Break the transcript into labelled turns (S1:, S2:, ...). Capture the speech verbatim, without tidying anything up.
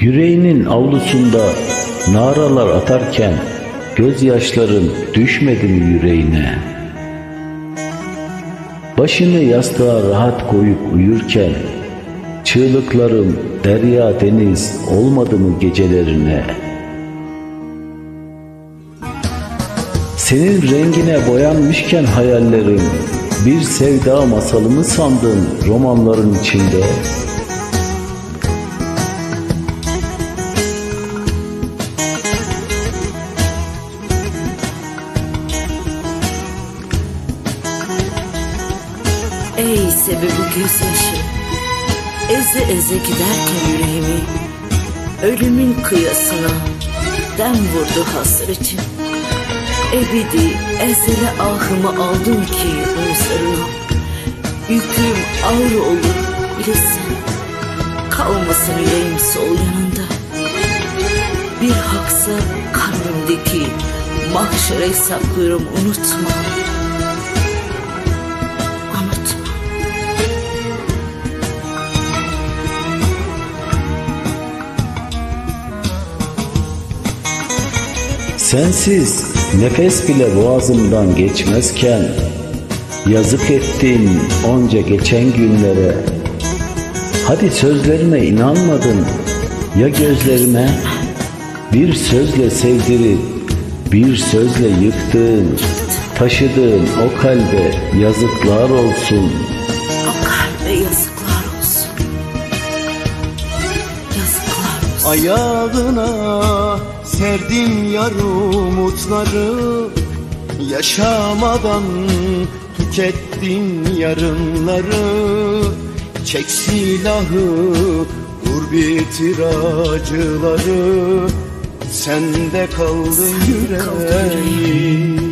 S1: Yüreğinin avlusunda naralar atarken gözyaşların düşmedi mi yüreğine? Başını yastığa rahat koyup uyurken çığlıklarım derya deniz olmadı mı gecelerine? Senin rengine boyanmışken hayallerim, bir sevda masalı mı sandın romanların içinde?
S2: Ey sebebi gözyaşı, eze eze giderken yüreğimi, ölümün kıyasına dem vurdu hasretim. Ebedi ezeli ahımı aldım ki omuzlarına, yüküm ağır olur bilesin, kalmasın yüreğim sol yanında. Bir haksa kalbimdeki mahşere saklıyorum, unutma.
S1: Sensiz nefes bile boğazımdan geçmezken yazık ettin onca geçen günlere. Hadi sözlerime inanmadın ya gözlerime? Bir sözle sevdirip bir sözle yıktın, taşıdığın o kalbe yazıklar olsun.
S2: O kalbe yazıklar olsun. Yazıklar olsun.
S3: Ayağına serdim yar umutları, yaşamadan tükettin yarınları. Çek silahı, vur bitir acıları, sende kaldı yüreğim.